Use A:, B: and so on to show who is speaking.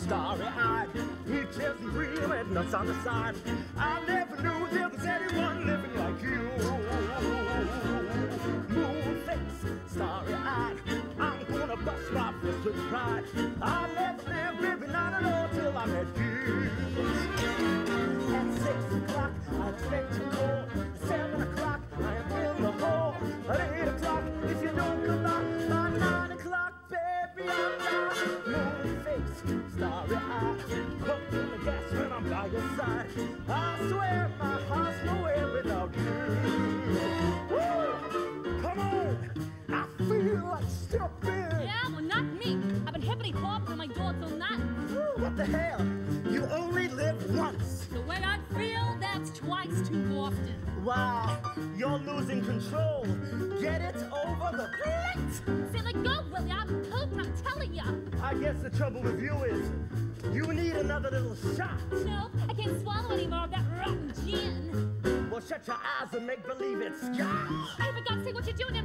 A: starry-eyed. Each is real and nuts on the side. I never knew there was anyone living like you. Moon face, starry-eyed. I'm gonna bust my fist with pride. I never lived, baby, not at all till I met you. At 6 o'clock, I expect to call. At 7 o'clock, I am in the hall. At 8 o'clock, if you don't come out by 9 o'clock, baby, I'm down. Moon face, starry-eyed. Hooked in the gas when I'm by your side. I swear my heart's nowhere without you. Woo! Come on! I feel like stepping.
B: Yeah, well, not me. I've been hippity hopping on my door till night.
A: What the hell? You only live once.
B: The way I feel, that's twice too often.
A: Wow, you're losing control. Get it over the plate.
B: Say, let go, Willie. I'm pooped, I'm telling ya.
A: I guess the trouble with you is you need another little shot.
B: No, I can't swallow any more of that rotten gin.
A: Well, shut your eyes and make believe it's scotch.
B: Hey, for God's sake, what you doing